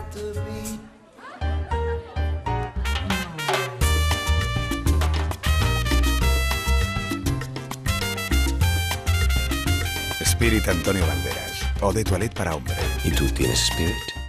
Spirit Antonio Banderas. Eau de toilette para hombre. ¿Y tú tienes Spirit?